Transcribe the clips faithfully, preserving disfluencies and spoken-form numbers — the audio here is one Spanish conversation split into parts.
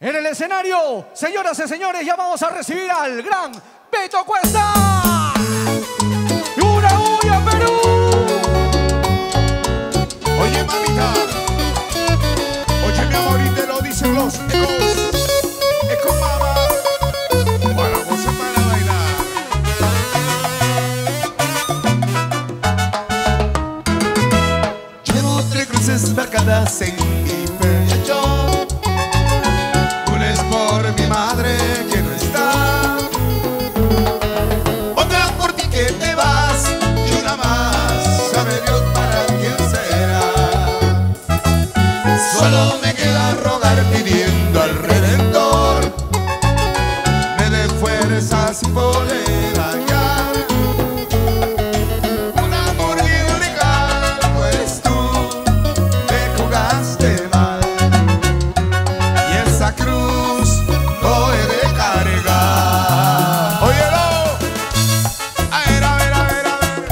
En el escenario, señoras y señores, ya vamos a recibir al gran Beto Cuesta. ¡Una bulla, Perú! Oye, mamita, oye, mi amor, y te lo dicen los ecos. Eco, mamá, para gozar, para bailar. Llevo tres cruces marcadas en mi pecho. Una es por mi madre que no está, otra por ti que te vas, y una más, sabe Dios para quién será. Solo me queda rogar pidiendo al Redentor me dé fuerzas y poder hallar un amor bien legal, pues tú te jugaste mal y esa cruz no he de cargar. Óyelo, a ver, a ver, a ver, a ver.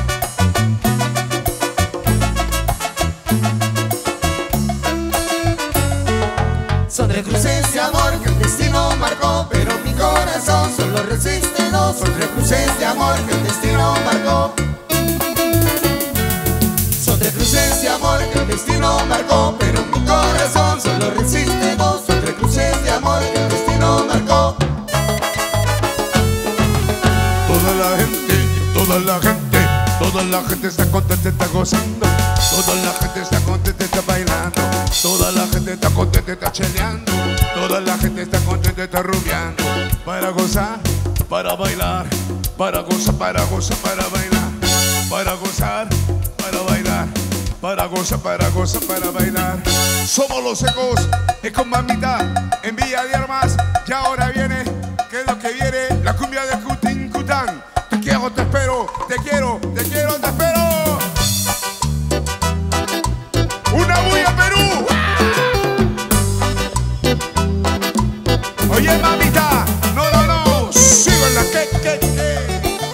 Son tres cruces de amor que el destino marcó, pero mi corazón solo resiste dos. Son tres cruces de amor que el destino marcó. Son tres cruces de amor que el destino marcó, pero mi corazón solo resiste dos. Son tres cruces de amor que el destino marcó. Toda la gente, toda la gente, toda la gente está contenta, está gozando. Toda la gente está contenta, está bailando. Toda la gente está contenta, está cheleando. Toda la gente está contenta, está rubiando. Para gozar, para bailar. Para gozar, para gozar, para bailar. Para gozar, para bailar. Para gozar, para gozar, para bailar. Somos los ecos, ecos mamita, en Villa de Armas. Y ahora viene, ¿qué es lo que viene? La cumbia de Cutín Cután. Te quiero, te espero, te quiero, te quiero, te espero. ¡Una bulla, Perú! Oye, mamita, no, no, no, sigo en la que, que, que.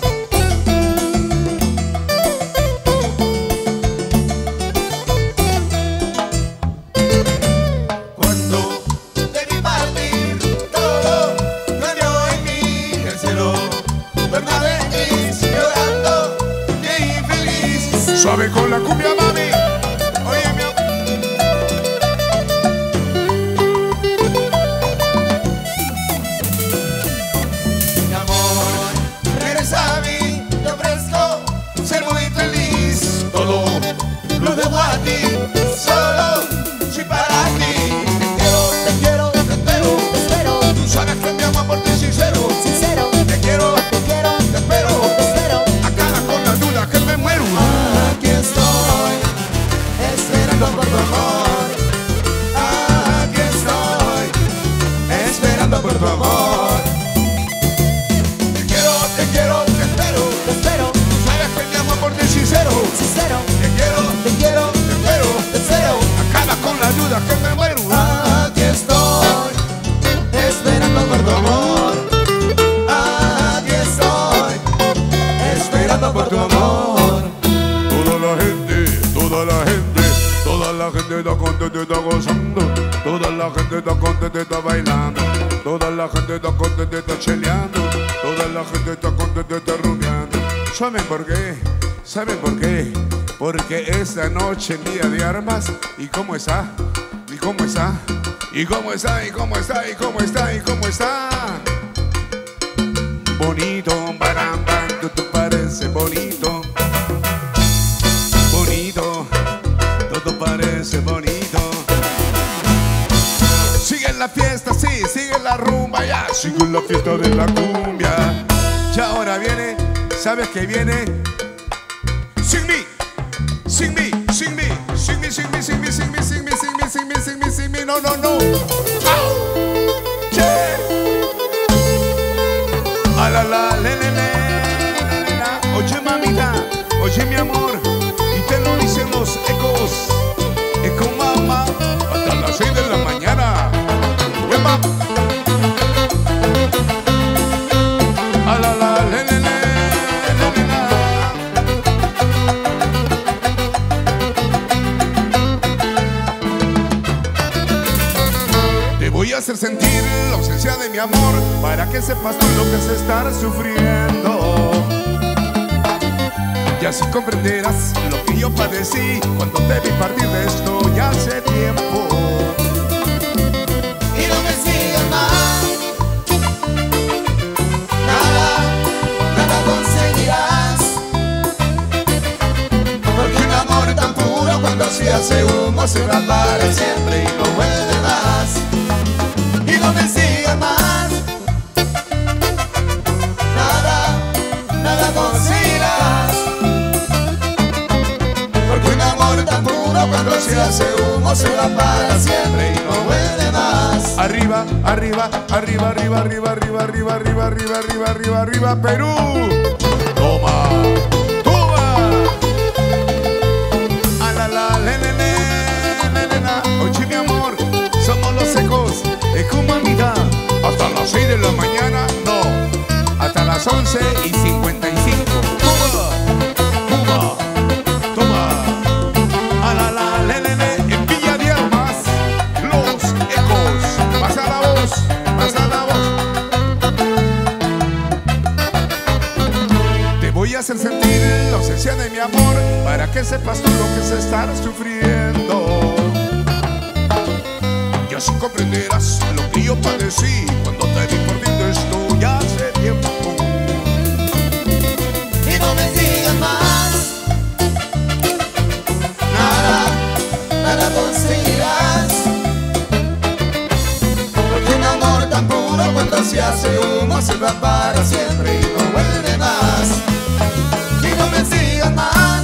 Cuando te vi partir, todo cambió en mí, el cielo, verdad en mí, llorando, bien infeliz. Suave con la cumbia, mami. Oye, mi amor. Mi amor, regresa a mí, te ofrezco ser muy feliz. Todo lo debo a ti, solo soy para ti. Te quiero, te quiero, te espero, te espero. Tú sabes que mi amor por ti es sincero, sincero. Te quiero, te quiero, te espero, te espero. Acaba con la duda que me muero. Aquí estoy, esperando por tu amor. Aquí estoy, esperando por tu amor. Te quiero, te quiero, te espero, te espero. Tú sabes que mi amor por ti es sincero, sincero. Te quiero, te quiero, te espero, te espero. Acaba con la duda que me muero. Aquí estoy, esperando por tu amor. Aquí estoy, esperando por tu amor. Toda la gente, toda la gente, toda la gente está contenta, está gozando. Toda la gente está contenta, está bailando. Toda la gente está contenta, está cheleando. Toda la gente está contenta, está rumiando. ¿Saben por qué? ¿Saben por qué? Porque esta noche en Villa de Armas. ¿Y cómo está? ¿Y cómo está? ¿Y cómo está? ¿Y cómo está? ¿Y cómo está? ¿Y cómo está? Bonito, baramba, tú te parece bonito. Bonito, todo parece bonito. Sigue la fiesta, sí, sigue la rumba, ya. Sigue la fiesta de la cumbia. Ya ahora viene, ¿sabes qué viene? Sing me, sing me, sing me, sing me, sing me, sing me, sing me, sing me, sing me, sing me, sing me, sing me, no, no, no. Yeah. A la la, le, le, le, le, la. Oye, mamita, oye, mi amor, y te lo dicen los ecos. Eco, mamá, hasta las seis de la mañana. ¡Huepa! A la la, le, le, le, le, le, la. hacer sentir la ausencia de mi amor para que sepas tú lo que es estar sufriendo. Y así comprenderás lo que yo padecí cuando te vi partir de esto ya hace tiempo. Y no me sigas más, nada, nada conseguirás, porque un amor tan puro cuando se hace humo se va para siempre y no vuelve más. Y no me sigas más, nada, nada conseguirás, porque un amor tan puro cuando se hace humo se va para siempre y no vuelve más. Arriba, arriba, arriba, arriba, arriba, arriba, arriba, arriba, arriba, arriba, arriba, arriba, Perú. Toma, toma. A la la, le, le, le, le, le, la. Oye, mi amor, somos los secos. Es como amiga. Hasta las seis de la mañana, no. Hasta las once y cincuenta y cinco. Toma, toma, toma. A la la, le, le, le. En Villa de Armas, los ecos. Pasa la voz, pasa la voz. Te voy a hacer sentir la ausencia de mi amor para que sepas tú lo que es estar sufriendo. Y así comprenderás lo que yo padecí cuando te vi perdiendo esto ya hace tiempo. Y no me sigas más, nada, nada conseguirás, porque un amor tan puro cuando se hace humo se va para siempre y no vuelve más. Y no me sigas más,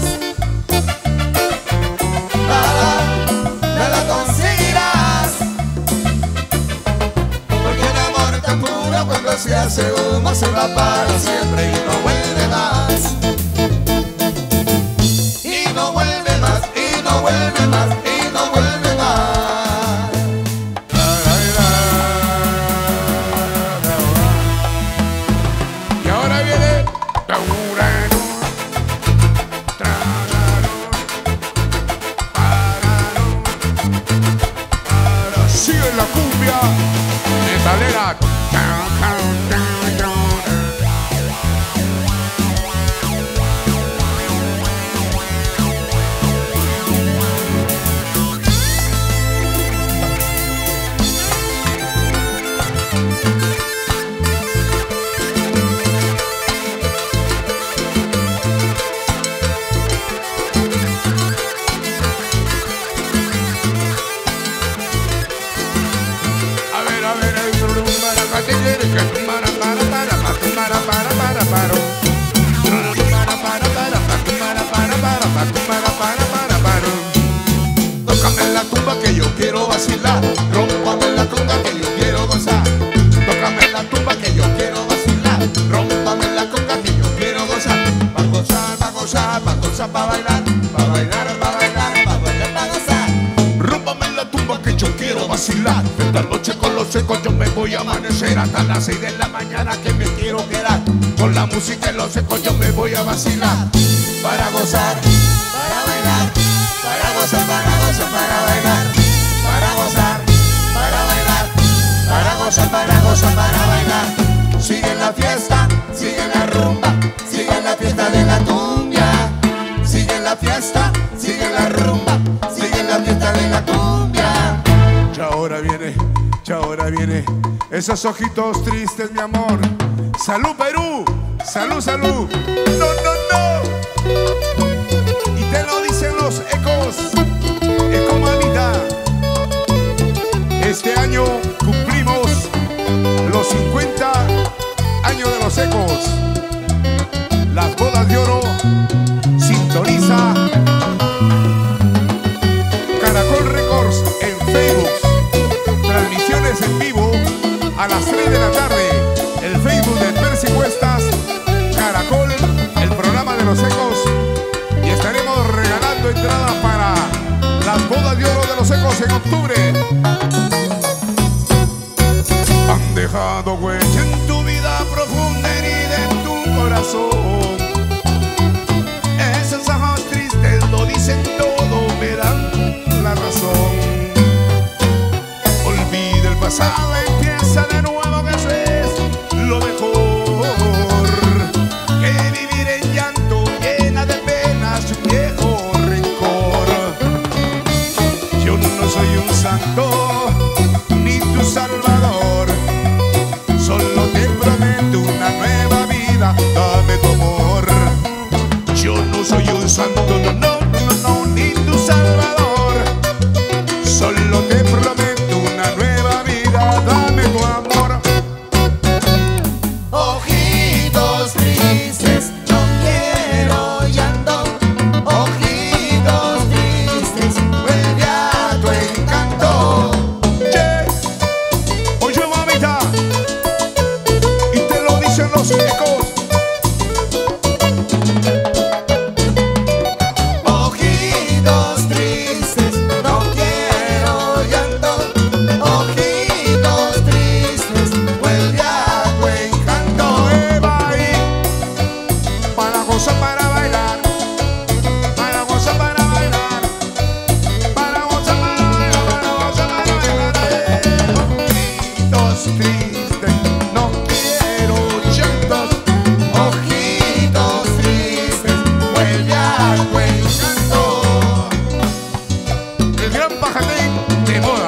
nada, nada conseguirás, porque un amor tan puro cuando se hace humo se va para siempre y no vuelve más. Y no vuelve más, y no vuelve más, y no vuelve más. Y ahora viene sigue la cumbia metalera. Tócame la tumba que yo quiero vacilar, rómpame la tumba que yo quiero gozar. Tócame la tumba que yo quiero vacilar, rómpame la conga que yo quiero gozar. Pa' gozar, pa' gozar, pa' gozar, pa' bailar, pa' bailar, pa' bailar, pa' bailar, pa' gozar. Rómpame la tumba que yo quiero vacilar. Esta noche con los secos yo me voy a amanecer hasta las seis de la mañana que me quiero quedar. Con la música en los secos yo me voy a vacilar. Para gozar, para bailar, para gozar, para gozar, para bailar, para gozar, para bailar, para gozar, para gozar, para bailar. Sigue la fiesta, sigue la rumba, sigue la fiesta de la cumbia. Sigue la fiesta, sigue la rumba, sigue la fiesta de la cumbia. Ya ahora viene, ya ahora viene. Esos ojitos tristes, mi amor. Salud, Perú. Salud, salud. No, no, no. Y te lo dicen los ecos. Eco mamita. Este año cumplimos los cincuenta años de los ecos. Las bodas de oro. Sintoniza Caracol Records en Facebook. Transmisiones en vivo a las tres de la tarde. El Facebook de Percy Cuestas, Caracol, el programa de los ecos. Y estaremos regalando entradas para las bodas de oro de los ecos en octubre. Han dejado huella en tu vida profunda, herida en tu corazón. Esos ojos tristes lo dicen todo, me dan la razón. Olvida el pasado. pasado empieza de nuevo, que eso es lo mejor. Que vivir en llanto llena de penas y un viejo rencor. Yo no soy un santo ni tu salvador, solo te prometo una nueva vida, dame tu amor. Yo no soy un santo, no, no, no, no, ni tu salvador, solo te prometo una nueva vida, dame tu amor. Ojitos tristes, no quiero llanto. Ojitos tristes, vuelve a tu encanto. Che, oye mamita, y te lo dicen los ecos. Ojitos tristes, no quiero llanto. Ojitos tristes, vuelve a tu encanto. Eva ahí, para gozar, para bailar, para gozar, para bailar, para gozar, para bailar, para gozar, para bailar. Ojitos tristes, no quiero llantos. Ojitos tristes, vuelve a tu encanto. El gran pajarín de moda.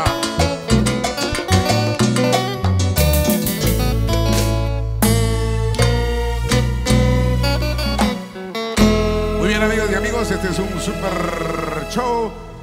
Muy bien, amigas y amigos, este es un super show